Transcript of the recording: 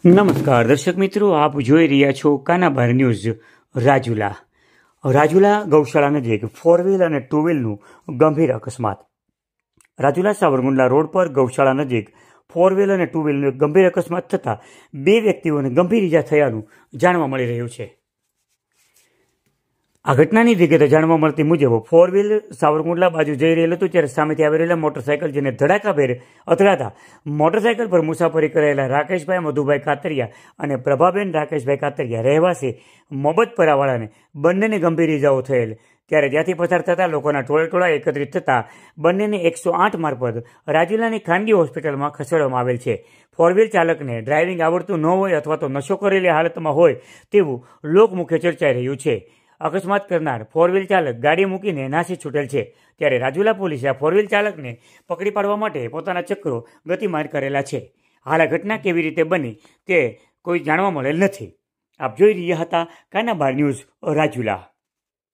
નમસ્કાર દર્શક મિત્રો, આપ જોઈ રહ્યા છો કાનાબાર ન્યૂઝ. રાજુલા ગૌશાળા નજીક ફોર વ્હીલ અને ટુ વ્હીલનું ગંભીર અકસ્માત. રાજુલા સાવરકુંડલા રોડ પર ગૌશાળા નજીક ફોર વ્હીલ અને ટુ વ્હીલનું એક ગંભીર અકસ્માત થતાં 2 વ્યક્તિઓને ગંભીર ઈજા થયાનું જાણવા મળી રહ્યું છે. આ ઘટનાની વિગતે જાણવા મળતી મુજબ ફોર વ્હીલ સાવરકુંડલા બાજુ જઈ રહેલું હતું ત્યારે સામેથી આવી રહેલા મોટરસાયકલ જેને ધડાકાભેર અથડાતા મોટરસાયકલ પર મુસાફરી કરેલા રાકેશભાઈ મધુભાઈ કાતરિયા અને પ્રભાબેન રાકેશભાઈ કાતરિયા રહેવાસી મોબતપરાવાળાને બંનેને ગંભીર ઈજાઓ થયેલ. ત્યારે ત્યાંથી પસાર થતા લોકોના ટોળા એકત્રિત થતા બંનેને 108 મારફત રાજુલાની ખાનગી હોસ્પિટલમાં ખસેડવામાં આવેલ છે. ફોર વ્હીલ ચાલકને ડ્રાઇવિંગ આવડતું ન હોય અથવા તો નશો કરેલી હાલતમાં હોય તેવું લોકમુખે ચર્ચાઈ રહ્યું છે. અકસ્માત કરનાર ફોર વ્હીલ ચાલક ગાડી મૂકીને નાસી છૂટેલ છે. ત્યારે રાજુલા પોલીસે આ ફોર વ્હીલ ચાલકને પકડી પાડવા માટે પોતાના ચક્રો ગતિમાન કરેલા છે. હાલ આ ઘટના કેવી રીતે બની તે કોઈ જાણવા મળેલ નથી. આપ જોઈ રહ્યા હતા કાનાબાર ન્યૂઝ રાજુલા.